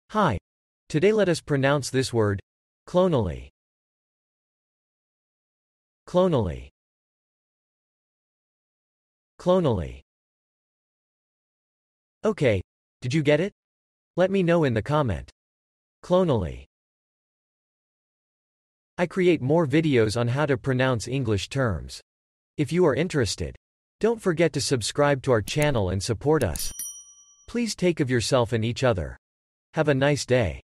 Hi. Today let us pronounce this word, clonally. Clonally. Clonally. Okay, did you get it? Let me know in the comment. Clonally. I create more videos on how to pronounce English terms. If you are interested, don't forget to subscribe to our channel and support us. Please take of yourself and each other. Have a nice day.